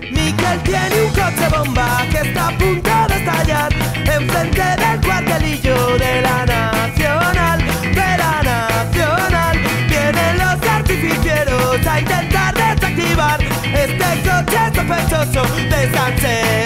Miguel tiene un coche bomba que está a punto de estallar enfrente del cuartelillo de la Nacional, de la Nacional. Vienen los artificieros a intentar desactivar este coche sospechoso de Sánchez.